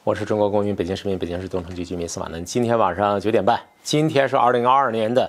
我是中国公民，北京市民，北京市东城区居民司马南。今天晚上9点半，今天是2022年的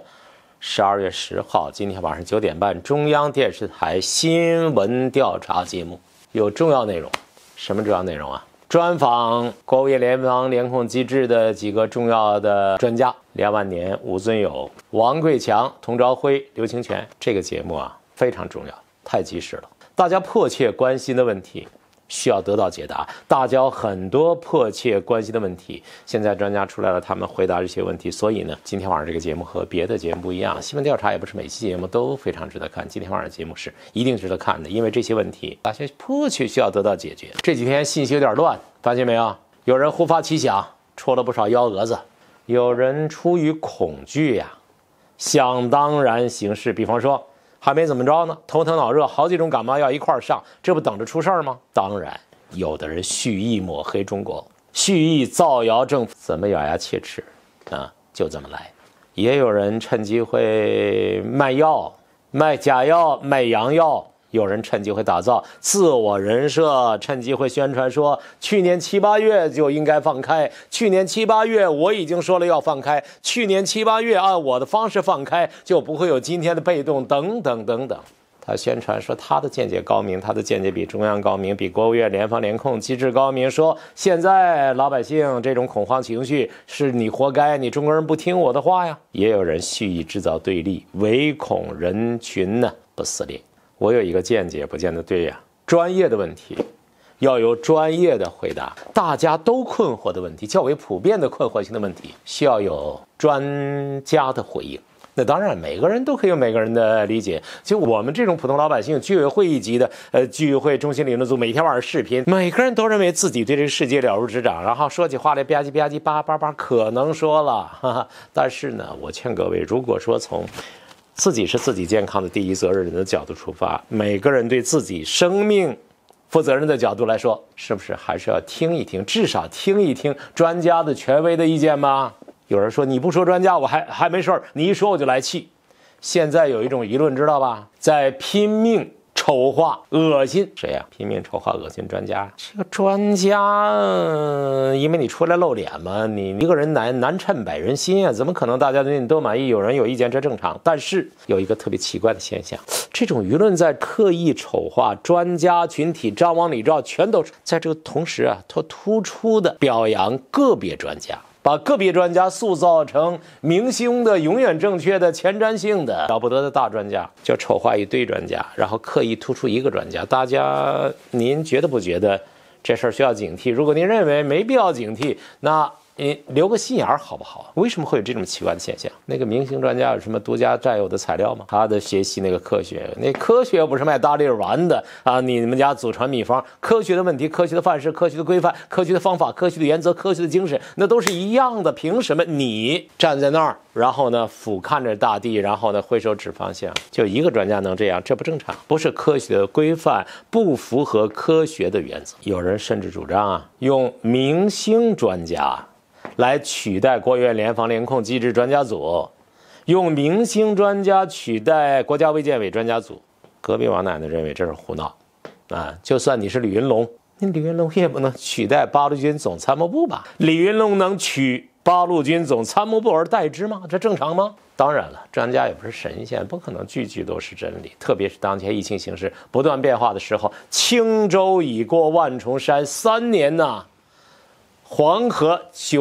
12月10号，今天晚上9点半，中央电视台新闻调查节目有重要内容。什么重要内容啊？专访国务院联防联控机制的几个重要的专家：梁万年、吴尊友、王贵强、童朝晖、刘清泉。这个节目啊非常重要，太及时了。大家迫切关心的问题需要得到解答，大家有很多迫切关心的问题，现在专家出来了，他们回答这些问题。所以呢，今天晚上这个节目和别的节目不一样，新闻调查也不是每期节目都非常值得看，今天晚上节目是一定值得看的，因为这些问题大家迫切需要得到解决。这几天信息有点乱，发现没有？有人忽发奇想，戳了不少幺蛾子；有人出于恐惧呀，想当然行事，比方说还没怎么着呢，头疼脑热，好几种感冒药一块上，这不等着出事儿吗？当然，有的人蓄意抹黑中国，蓄意造谣政府，怎么咬牙切齿啊？就这么来。也有人趁机会卖药、卖假药、卖洋药。有人趁机会打造自我人设，趁机会宣传说去年7、8月就应该放开，去年7、8月我已经说了要放开，去年7、8月按我的方式放开，就不会有今天的被动，等等等等。他宣传说他的见解高明，他的见解比中央高明，比国务院联防联控机制高明，说现在老百姓这种恐慌情绪是你活该，你中国人不听我的话呀。也有人蓄意制造对立，唯恐人群呢不撕裂。我有一个见解，不见得对呀。专业的问题要有专业的回答，大家都困惑的问题，较为普遍的困惑性的问题，需要有专家的回应。那当然，每个人都可以有每个人的理解。就我们这种普通老百姓，居委会一级的居委会中心理论组，每天晚上视频，每个人都认为自己对这个世界了如指掌，然后说起话来吧唧吧唧叭叭叭，可能说了，哈哈。但是呢，我劝各位，如果说从自己是自己健康的第一责任人的角度出发，每个人对自己生命负责任的角度来说，是不是还是要听一听，至少听一听专家的权威的意见吗？有人说你不说专家我还没事儿，你一说我就来气。现在有一种舆论知道吧，在拼命丑化恶心谁呀？拼命丑化恶心专家。这个专家因为你出来露脸嘛，你一个人难称百人心啊，怎么可能大家对你都满意？有人有意见这正常，但是有一个特别奇怪的现象，这种舆论在刻意丑化专家群体，张王李赵全都在这个同时啊，他突出的表扬个别专家，把个别专家塑造成明星的、永远正确的、前瞻性的、了不得的大专家，就丑化一堆专家，然后刻意突出一个专家。大家您觉得不觉得这事儿需要警惕？如果您认为没必要警惕，那你留个心眼儿好不好？为什么会有这种奇怪的现象？那个明星专家有什么独家占有的材料吗？他的学习那个科学，那科学不是卖大力丸的啊！你们家祖传秘方，科学的问题、科学的范式、科学的规范、科学的方法、科学的原则、科学的精神，那都是一样的。凭什么你站在那儿，然后呢俯瞰着大地，然后呢挥手指方向？就一个专家能这样，这不正常，不是科学的规范，不符合科学的原则。有人甚至主张啊，用明星专家来取代国务院联防联控机制专家组，用明星专家取代国家卫健委专家组。隔壁王奶奶认为这是胡闹啊！就算你是李云龙，你李云龙也不能取代八路军总参谋部吧？李云龙能取八路军总参谋部而代之吗？这正常吗？当然了，专家也不是神仙，不可能句句都是真理。特别是当前疫情形势不断变化的时候，轻舟已过万重山，3年呐。黄河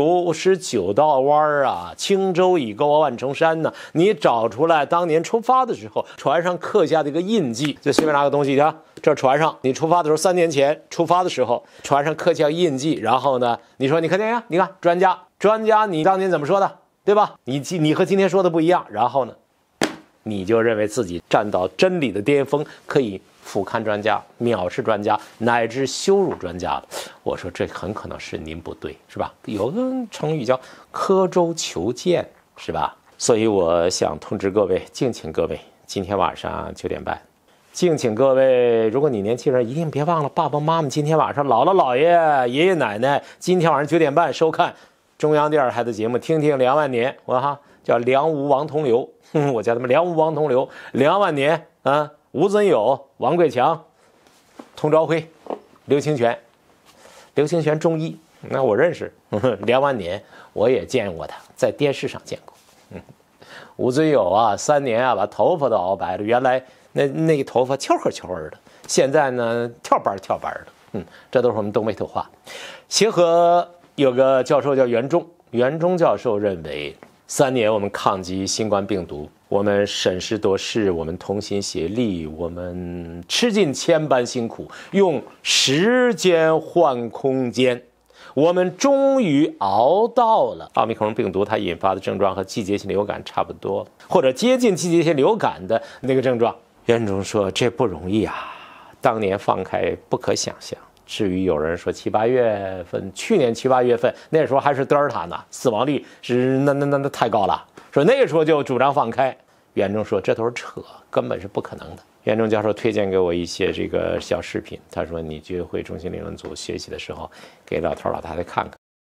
99道弯啊，轻舟已过万重山呢。你找出来当年出发的时候船上刻下的一个印记，就随便拿个东西啊，这船上你出发的时候3年前出发的时候船上刻下印记，然后呢你说你看见呀，你看专家你当年怎么说的，对吧？你和今天说的不一样，然后呢你就认为自己站到真理的巅峰，可以俯瞰专家、藐视专家，乃至羞辱专家了。我说这很可能是您不对，是吧？有个成语叫刻舟求剑，是吧？所以我想通知各位，敬请各位，今天晚上9点半，敬请各位，如果你年轻人一定别忘了，爸爸妈妈今天晚上，姥姥姥爷、爷爷奶奶，今天晚上9点半收看中央电视台的节目，听听梁万年，我叫梁吴王同流，我叫他们梁吴王同流，梁万年啊。吴尊友、王贵强、童朝晖、刘清泉中医那我认识梁万年，我也见过他，在电视上见过。吴尊友啊，3年啊，把头发都熬白了。原来那个头发翘翘的，现在呢跳班的。这都是我们东北土话。协和有个教授叫袁忠教授认为，3年我们抗击新冠病毒，我们审时度势，我们同心协力，我们吃尽千般辛苦，用时间换空间。我们终于熬到了奥密克戎病毒它引发的症状和季节性流感差不多，或者接近季节性流感的那个症状。袁忠说这不容易啊，当年放开不可想象。至于有人说7、8月份，去年7、8月份那时候还是德尔塔呢，死亡率是那太高了，说那个时候就主张放开。袁忠说这都是扯，根本是不可能的。袁忠教授推荐给我一些这个小视频，他说你居委会中心理论组学习的时候，给老头老太太看看。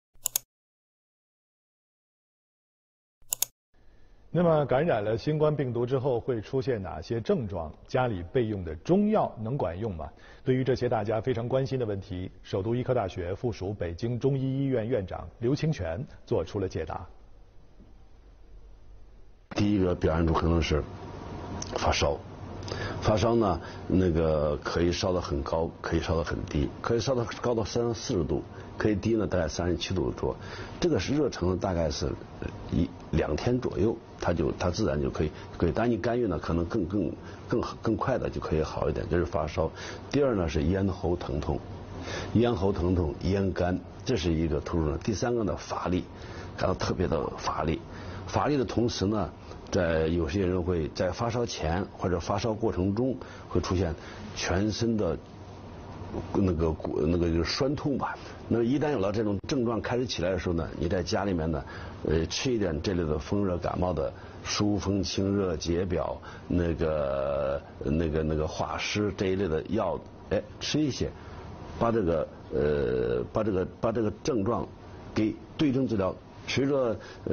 那么感染了新冠病毒之后会出现哪些症状？家里备用的中药能管用吗？对于这些大家非常关心的问题，首都医科大学附属北京中医医院院长刘清泉做出了解答。 第一个表现出可能是发烧，发烧呢，可以烧得很高，可以烧得很低，可以烧得高到40度，可以低呢大概37度左右。这个是热程呢大概是2天左右，它自然就可以。当你干预呢，可能更快的就可以好一点，这是发烧。第二呢是咽喉疼痛，咽干，这是一个突出的。第3个呢乏力，感到特别的乏力。乏力的同时呢，有些人会在发烧前或者发烧过程中会出现全身的就是酸痛吧。那么一旦有了这种症状开始起来的时候呢，你在家里面呢，吃一点这类的风热感冒的疏风清热解表化湿这一类的药，吃一些，把这个症状给对症治疗。随着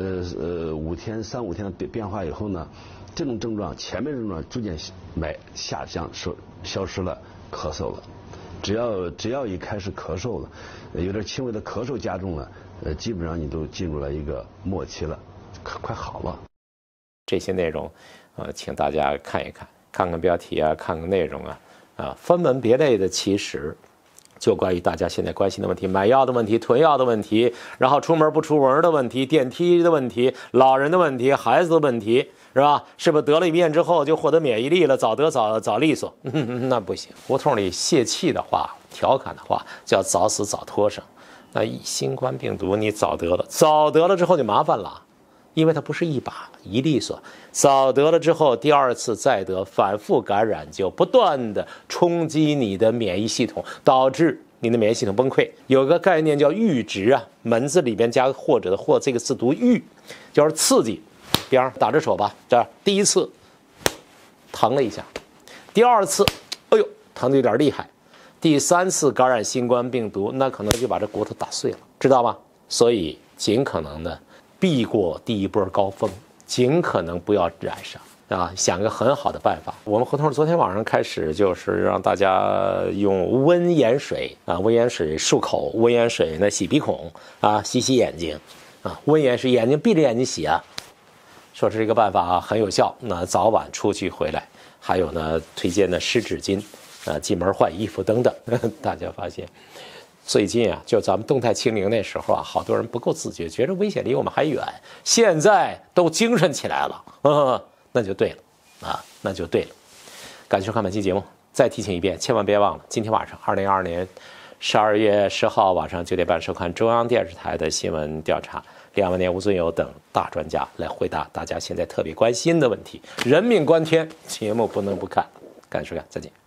3、5天的变化以后呢，这种症状前面症状逐渐下降，消失了，咳嗽了。只要一开始咳嗽了，有点轻微的咳嗽加重了，基本上你都进入了一个末期了，快好了。 这些内容，请大家看一看，看看标题啊，看看内容啊，分门别类的其实。就关于大家现在关心的问题，买药的问题，囤药的问题，然后出门不出门的问题，电梯的问题，老人的问题，孩子的问题，是吧？是不是得了一遍之后就获得免疫力了，早得早利索？那不行。胡同里泄气的话，调侃的话叫早死早脱生。那新冠病毒你早得了之后就麻烦了。因为它不是一把一利索，早得了之后，第2次再得，反复感染，就不断的冲击你的免疫系统，导致你的免疫系统崩溃。有个概念叫阈值啊，门字里边加个或者的或，这个字读阈，就是刺激。比方打着手吧，这样第1次疼了一下，第2次，哎呦，疼得有点厉害，第3次感染新冠病毒，那可能就把这骨头打碎了，知道吗？所以尽可能的避过第一波高峰，尽可能不要染上啊！想个很好的办法。我们胡同昨天晚上开始就是让大家用温盐水啊，温盐水漱口，温盐水呢洗鼻孔啊，洗眼睛啊，温盐水眼睛闭着眼睛洗啊。说是这个办法啊很有效，那早晚出去回来，还有呢推荐的湿纸巾啊，进门换衣服等等。大家发现。最近啊，就咱们动态清零那时候啊，好多人不够自觉，觉得危险离我们还远。现在都精神起来了，那就对了啊，那就对了。感谢收看本期节目，再提醒一遍，千万别忘了，今天晚上2022年12月10号晚上9点半收看中央电视台的新闻调查，梁万年、吴尊友等大专家来回答大家现在特别关心的问题。人命关天，节目不能不看。感谢收看，再见。